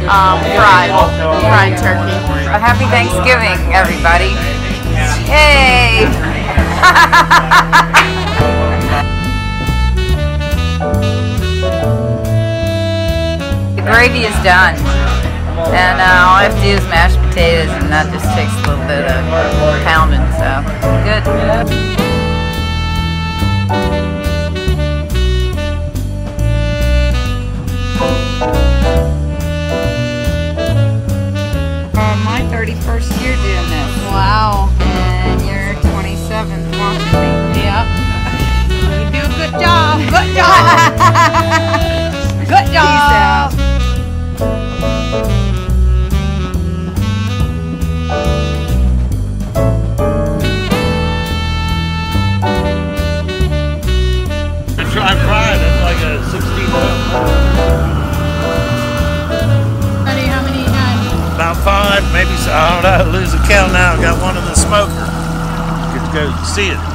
fried turkey. A happy Thanksgiving, everybody. Yay! The gravy is done. And all I have to do is mash potatoes, and that just takes a little bit of pounding, so good. My 31st year doing this. Wow. And you're 27th watching me. Yep. You do a good job. Good job. Good job. Peace out. I'm fried. It's like a 16 Honey, how many you had? About 5, maybe. I don't know. Lose the count now. Got one in the smoker. Get to go see it.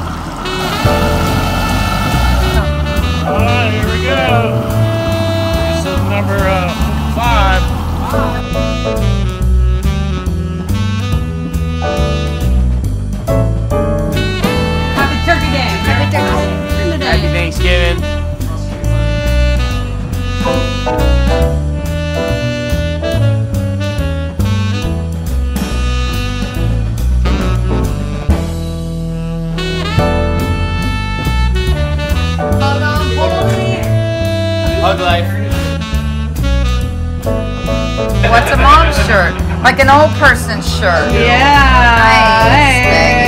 All right, here we go. This is number 5. Happy Turkey Day. Happy Turkey Day. Happy Thanksgiving. Hug life. What's a mom's shirt? Like an old person's shirt. Yeah. Nice. Hey.